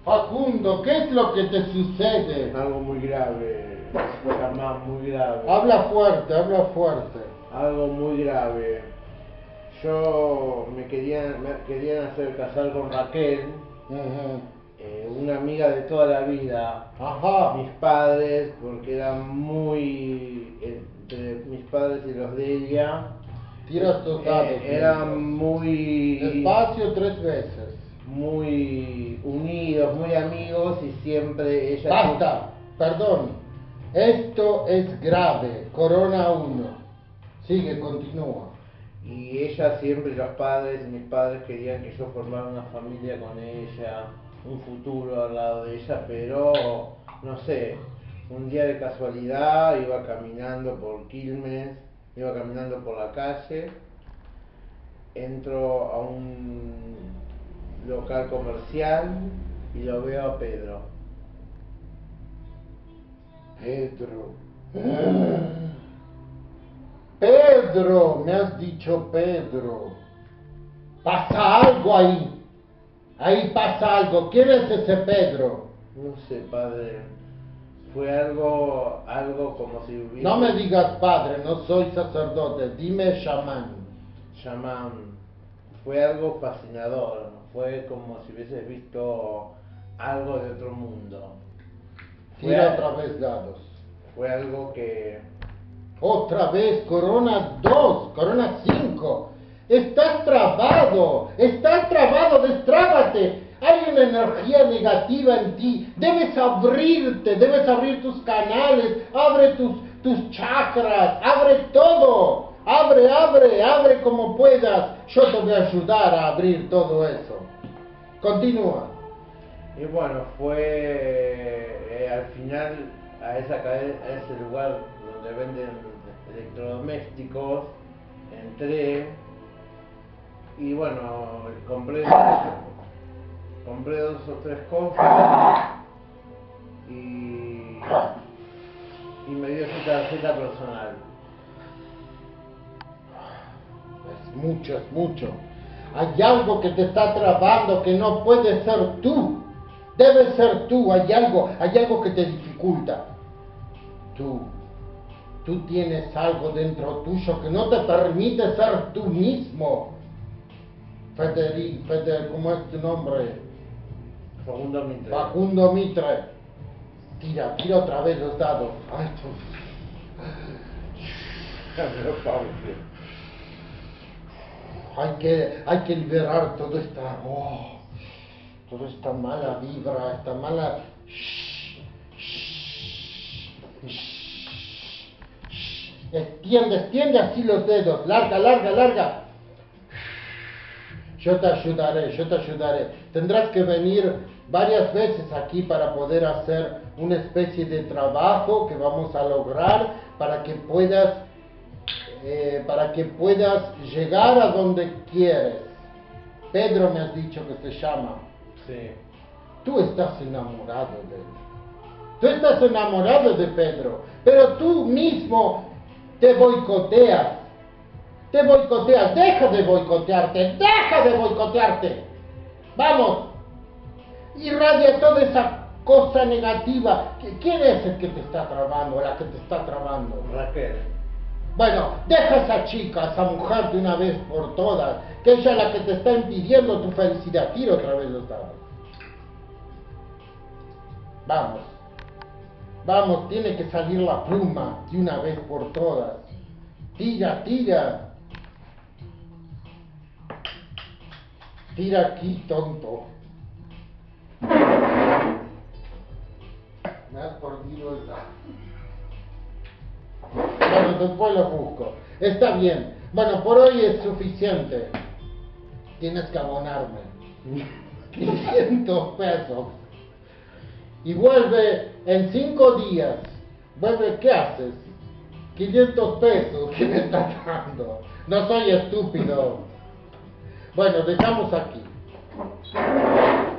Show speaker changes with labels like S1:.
S1: Facundo, ¿qué es lo que te sucede?
S2: Algo muy grave, Germán, muy grave.
S1: Habla fuerte, habla fuerte.
S2: Algo muy grave. Me querían hacer casar con Raquel, una amiga de toda la vida.
S1: Ajá.
S2: Mis padres, porque eran muy, entre mis padres y los de ella,
S1: Tira tus dados.
S2: eran muy...
S1: Despacio 3 veces.
S2: Muy unidos, muy amigos y siempre ella...
S1: Basta, perdón. Esto es grave. Corona 1. Sigue, continúa.
S2: Y ella siempre, mis padres querían que yo formara una familia con ella, un futuro al lado de ella, pero no sé, un día de casualidad iba caminando por Quilmes, iba caminando por la calle, entro a un local comercial y lo veo a Pedro.
S1: Pedro, me has dicho Pedro. Pasa algo ahí. Ahí pasa algo. ¿Quién es ese Pedro?
S2: No sé, padre. Fue algo como si hubiera...
S1: No me digas padre, no soy sacerdote. Dime chamán.
S2: Chamán. Fue algo fascinador. Fue como si hubieses visto algo de otro mundo.
S1: Tira otra vez dados.
S2: Fue algo que...
S1: Otra vez, Corona 2, Corona 5. Estás trabado, destrábate. Hay una energía negativa en ti. Debes abrirte, debes abrir tus canales, abre tus chakras, abre todo. Abre como puedas. Yo te voy a ayudar a abrir todo eso. Continúa.
S2: Y bueno, fue al final a ese lugar donde venden electrodomésticos, entré y bueno, compré 2 o 3 cosas y me dio su tarjeta personal.
S1: Es mucho. Hay algo que te está trabando que no puede ser tú. Debe ser tú. Hay algo que te dificulta. Tú tienes algo dentro tuyo que no te permite ser tú mismo. ¿Cómo es tu nombre?
S2: Facundo Mitre.
S1: Facundo Mitre. Tira otra vez los dados. Ay, hay que liberar toda esta mala vibra, esta mala... Extiende así los dedos, larga. Yo te ayudaré. Tendrás que venir varias veces aquí para poder hacer una especie de trabajo que vamos a lograr para que puedas llegar a donde quieres. Pedro me has dicho que se llama.
S2: Sí.
S1: Tú estás enamorado de él. Tú estás enamorado de Pedro, pero tú mismo te boicoteas. Deja de boicotearte. Vamos, irradia toda esa cosa negativa. ¿Quién es el que te está trabando, la que te está trabando?
S2: Raquel.
S1: Bueno, deja a esa chica, a esa mujer de una vez por todas, que ella es la que te está impidiendo tu felicidad. Tira otra vez los dados. Vamos, tiene que salir la pluma de una vez por todas. Tira. Tira aquí, tonto. Me has perdido el dado. Bueno, después lo busco. Está bien. Bueno, por hoy es suficiente. Tienes que abonarme 500 pesos. Y vuelve en 5 días. Vuelve, ¿qué haces? 500 pesos, ¿qué me estás dando? No soy estúpido. Bueno, dejamos aquí.